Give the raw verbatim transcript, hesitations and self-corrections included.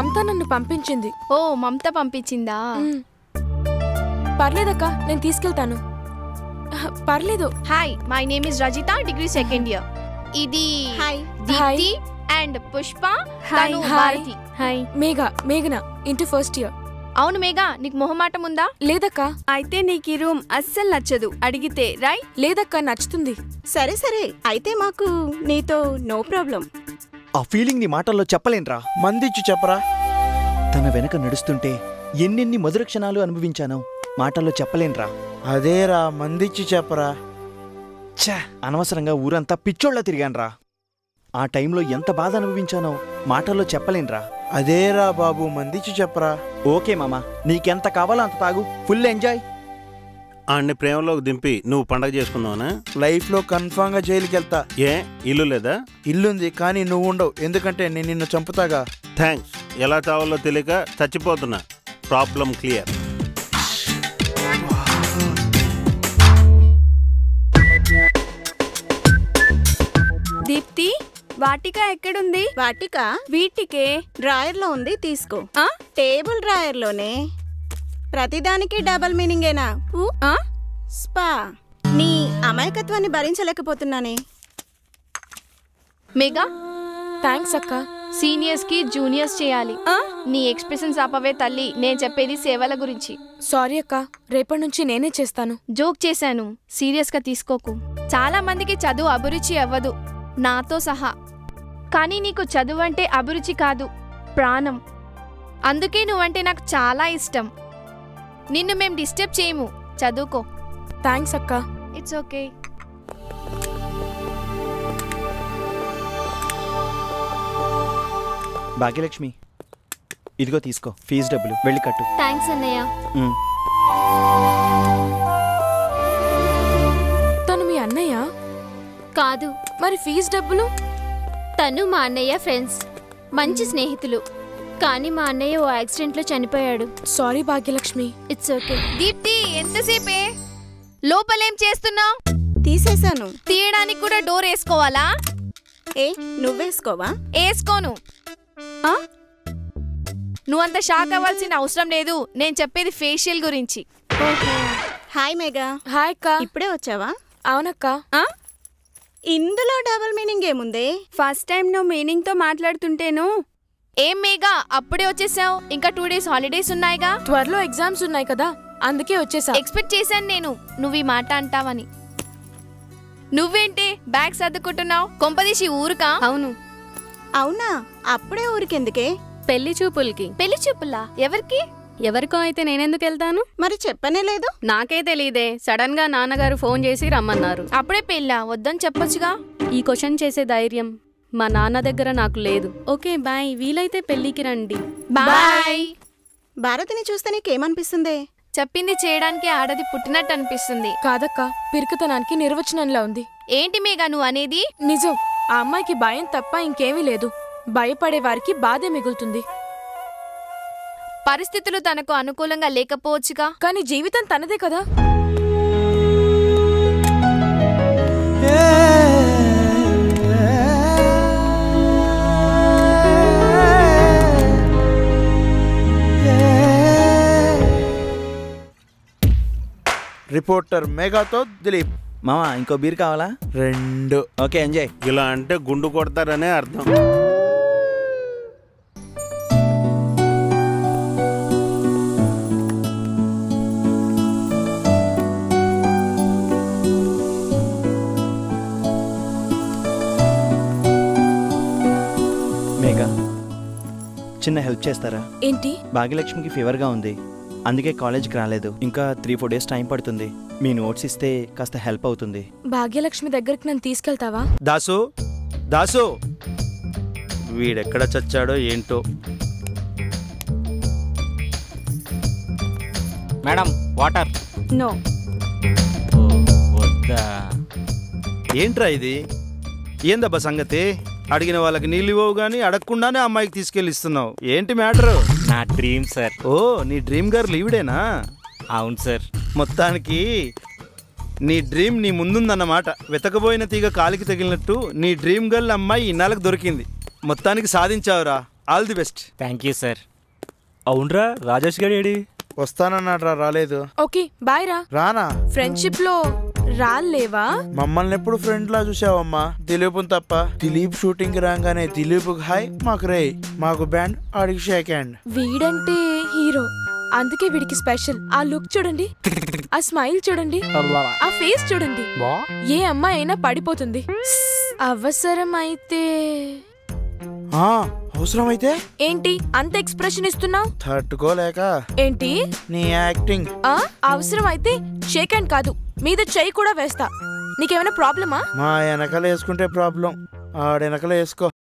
మమత నన్ను పంపించింది. ఓ మమత పంపించిందా? పర్లేదక్క, నేను తీసుకెళ్తాను. పర్లేదు. Hi, my name is Rajitha, degree second year. ఇది దీప్తి అండ్ పుష్ప. తను భారతి. హాయ్. మేఘ, మేఘన ఇంటర్ ఫస్ట్ ఇయర్. అవును మేఘ, నీకు మొహమాటం ఉందా? లేదక్క. అయితే నీకు ఈ రూమ్ అస్సలు నచ్చదు. అడిగితే రాయ్. లేదక్క, నచ్చుతుంది. సరే సరే, అయితే మాకు నీతో నో ప్రాబ్లం. ఆ ఫీలింగ్ నీ మాటల్లో చెప్పలేనురా. మందిచ్చి చెప్పరా. తన వెనక నడుస్తుంటే ఎన్నెన్ని మధుర క్షణాలు అనుభవించానో మాటల్లో చెప్పలేనురా. అదేరా, మందిచ్చి చెప్పరా. ఛా, అనవసరంగా ఊరంతా పిచ్చోళ్ళ తిరిగాన్రా. ఆ టైంలో ఎంత బాధ అనుభవించానో మాటల్లో చెప్పలేనురా. అదేరా బాబు, మందిచ్చి చెప్పరా. ఓకే మామా, నీకెంత కావాలో అంత తాగు, ఫుల్ ఎంజాయ్. ఆడిని ప్రేమలోకి దింపి నువ్వు పండగ చేసుకున్నావునా? లైఫ్ లో కన్ఫామ్ గా జైలుకి వెళ్తా. ఏ ఇల్లు లేదా? ఇల్లుంది, కానీ నువ్వు ఉండవు. ఎందుకంటే నేను నిన్ను చంపుతాగా. థ్యాంక్స్. ఎలా చావాలో తెలియక చచ్చిపోతున్నా. Problem clear. దీప్తి, వాటిక ఎక్కడుంది? వాటిక వీటికే డ్రాయర్ లో ఉంది, తీసుకో. టేబుల్ డ్రాయర్ లోనే. ప్రతిదానికి డబల్ మీనింగేనా? స్పా. నీ అమాయకత్వాన్ని భరించలేకపోతున్నానే. మేఘా, థ్యాంక్స్ అక్క. సీనియర్స్ కి జూనియర్స్ చేయాలి. నీ ఎక్స్ప్రెషన్స్ ఆపవే తల్లి. నేను చెప్పేది సేవల గురించి. సారీ అక్క, రేపటి నుంచి నేనే చేస్తాను. జోక్ చేశాను, సీరియస్ గా తీసుకోకు. చాలా మందికి చదువు అభిరుచి అవ్వదు, నాతో సహా. కానీ నీకు చదువు అంటే అభిరుచి కాదు, ప్రాణం. అందుకే నువ్వంటే నాకు చాలా ఇష్టం. నిన్ను మేం డిస్టర్బ్ చేయము, చదువుకో. థ్యాంక్స్ అక్క. It's okay. భాగ్యలక్ష్మి, ఇదిగో తీసుకో, ఫీజు డబ్బులు, వెళ్ళి కట్టు. థ్యాంక్స్ అన్నయ్య. తను మీ అన్నయ్య? కాదు. మరి ఫీజు డబ్బులు? తను మా అన్నయ్య ఫ్రెండ్స్, మంచి స్నేహితులు. కానీ మా అన్నయ్య ఓ యాక్సిడెంట్లో చనిపోయాడు. Sorry Bhagyalakshmi. It's okay. Deepthi, ఎంతసేపే? లోపలేం చేస్తున్నావు? తీసేశాను. తీయడానికి కూడా డోర్ వేసుకోవాలా? ఏ, నువ్వేసుకోవా? వేసుకోను. నువ్వంత షాక్ అవ్వాల్సిన అవసరం లేదు. నేను చెప్పేది ఫేషియల్ గురించి. హాయ్ మేఘా. హాయ్ అక్క. ఇప్పుడే వచ్చావా? అవునక్క. ఇందులో డబుల్ మీనింగ్ ఏముంది? ఫస్ట్ టైం నువ్వు మీనింగ్ తో మాట్లాడుతుంటేను. ఏం మేఘా, అప్పుడే వచ్చేసావు? ఇంకా టూ డేస్ హాలిడేస్ ఉన్నాయిగా. త్వరలో ఎగ్జామ్స్ ఉన్నాయి కదా, అందుకే వచ్చేసా. ఎక్స్పెక్ట్ చేశాను నేను నువ్వు ఈ మాట అంటావని. నువ్వేంటి బ్యాగ్ సర్దుకుంటున్నావు? కొంపదీసి ఊరుకా? అవును. అవునా? అప్పుడే ఊరికెందుకే? పెళ్లి చూపులకి. పెళ్లి చూపులా? ఎవరికి? ఎవరికో అయితే నేనెందుకు వెళ్తాను? మరి చెప్పనే లేదు. నాకే తెలీదే, సడన్ గా నాన్నగారు ఫోన్ చేసి రమ్మన్నారు. అప్పుడే పెళ్ళా? వద్దని చెప్పొచ్చుగా. ఈ క్వశ్చన్ చేసే ధైర్యం మా నాన్న దగ్గర నాకు లేదు. ఓకే బాయ్, వీలైతే పెళ్లికి రండి. బాయ్. భారతిని చూస్తే నీకేమనిపిస్తుంది? చెప్పింది చేయడానికి ఆడది పుట్టినట్టు అనిపిస్తుంది. కాదక్క, పిరికితనానికి నిర్వచనంలా ఉంది. ఏంటి మేఘా నువ్వు అనేది? నిజం. ఆ అమ్మాయికి భయం తప్ప ఇంకేమీ లేదు. భయపడే వారికి బాధే మిగులుతుంది. పరిస్థితులు తనకు అనుకూలంగా లేకపోవచ్చుగా. కానీ జీవితం తనదే కదా. రిపోర్టర్ మేఘాతో దిలీప్. మామా, ఇంకో బీర్ కావాలా? రెండు. Okay, enjoy. ఇలా అంటే గుండు కొడతారనే అర్థం. మేఘా, చిన్న హెల్ప్ చేస్తారా? ఏంటి? భాగ్యలక్ష్మికి ఫీవర్గా ఉంది, అందుకే కాలేజ్కి రాలేదు. ఇంకా త్రీ ఫోర్ డేస్ టైం పడుతుంది. మీ నోట్స్ ఇస్తే కాస్త హెల్ప్ అవుతుంది. భాగ్యలక్ష్మి దగ్గరికి నన్ను తీసుకెళ్తావా? దాసు, దాసు, వీడెక్కడ చచ్చాడో ఏంటో. Madam, water. నో. ఏంట్రా ఇది? ఏందబ్బా సంగతి? అడిగిన వాళ్ళకి నీళ్ళు ఇవ్వవు గానీ అడగకుండానే అమ్మాయికి తీసుకెళ్ళి ఇస్తున్నావు. ఏంటి మ్యాటరు? నా డ్రీమ్ సార్. ఓ, నీ డ్రీమ్ గర్ల్ ఈవిడేనా? అవును సార్. మొత్తానికి నీ డ్రీమ్ నీ ముందుందన్నమాట. వెతకబోయిన తీగ కాలికి తగిలినట్టు నీ డ్రీమ్ గర్ల్ అమ్మాయి ఇన్నాళ్ళకి దొరికింది. మొత్తానికి సాధించావురా. All the best. Thank you sir. అవునరా రాజేష్ గారు ఏడి? వస్తానన్నాడ్రా, రాలేదు. ఓకే బాయ్ రా. రానా? ఫ్రెండ్షిప్ లో రాలేవా? మమ్మల్ని ఎప్పుడు ఫ్రెండ్ లా చూసావమ్మా, దిలీప్ తప్ప. దిలీప్ షూటింగ్ కి రాగానే దిలీప్ హాయ్, మాకు రే, మాకు బ్యాండ్, ఆడికి షేక్ హ్యాండ్. వీడంటే హీరో, అందుకే వీడికి స్పెషల్. ఆ లుక్ చూడండి, ఆ స్మైల్ చూడండి, ఆ ఫేస్ చూడండి. ఏ అమ్మాయి అయినా పడిపోతుంది. అవసరం అయితే అవసరం అయితే ఏంటి అంత ఎక్స్ప్రెషన్ ఇస్తున్నావు? తట్టుకోలేక. ఏంటి నీ యాక్టింగ్. ఆ అవసరం అయితే షేక్ హ్యాండ్ కాదు, మీద చెయ్యి కూడా వేస్తా. నీకేమైనా ప్రాబ్లమా? మా వెనకలు వేసుకుంటే ప్రాబ్లం, ఆడ వెనకలు వేసుకో.